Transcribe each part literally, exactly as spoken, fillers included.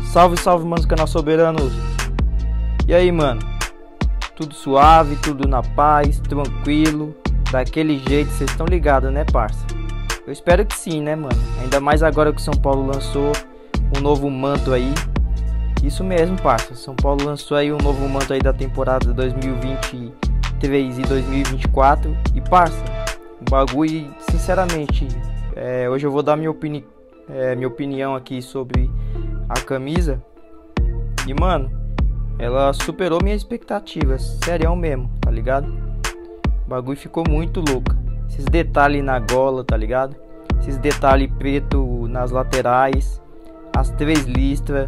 Salve, salve, manos, canal Soberanos. E aí, mano? Tudo suave, tudo na paz, tranquilo, daquele jeito, vocês estão ligados, né, parça? Eu espero que sim, né, mano? Ainda mais agora que o São Paulo lançou um novo manto aí. Isso mesmo, parça. São Paulo lançou aí um novo manto aí da temporada dois mil e vinte e três e dois mil e vinte e quatro. E, parça, o bagulho, sinceramente, é, hoje eu vou dar minha, opini é, minha opinião aqui sobre a camisa. E, mano, ela superou minhas expectativas, serião mesmo, tá ligado? O bagulho ficou muito louco. Esses detalhes na gola, tá ligado? Esses detalhes preto nas laterais, as três listras,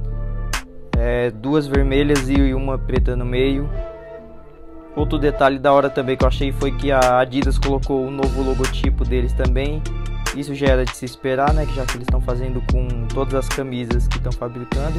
é, duas vermelhas e uma preta no meio. Outro detalhe da hora também que eu achei foi que a Adidas colocou o novo logotipo deles também. Isso já era de se esperar, né? Que já que eles estão fazendo com todas as camisas que estão fabricando.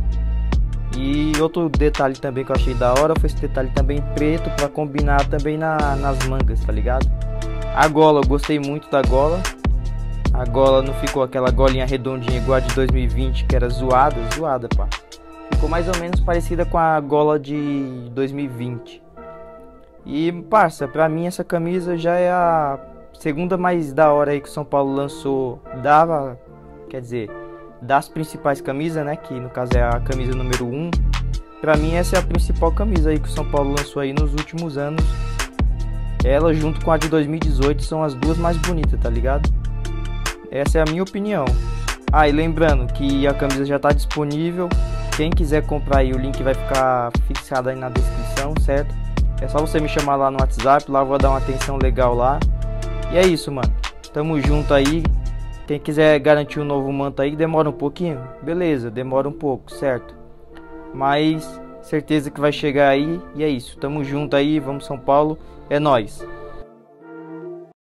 E outro detalhe também que eu achei da hora foi esse detalhe também preto para combinar também na, nas mangas, tá ligado? A gola, eu gostei muito da gola. A gola não ficou aquela golinha redondinha igual a de dois mil e vinte, que era zoada, zoada, pá. Ficou mais ou menos parecida com a gola de dois mil e vinte. E, parça, pra mim essa camisa já é a segunda mais da hora aí que o São Paulo lançou. Dava, quer dizer, das principais camisas, né? Que no caso é a camisa número um. Pra mim essa é a principal camisa aí que o São Paulo lançou aí nos últimos anos. Ela junto com a de dois mil e dezoito são as duas mais bonitas, tá ligado? Essa é a minha opinião. Ah, e lembrando que a camisa já tá disponível. Quem quiser comprar aí, o link vai ficar fixado aí na descrição, certo? É só você me chamar lá no WhatsApp, lá eu vou dar uma atenção legal lá. E é isso, mano. Tamo junto aí. Quem quiser garantir um novo manto aí, demora um pouquinho? Beleza, demora um pouco, certo? Mas certeza que vai chegar aí. E é isso, tamo junto aí, vamos São Paulo, é nóis.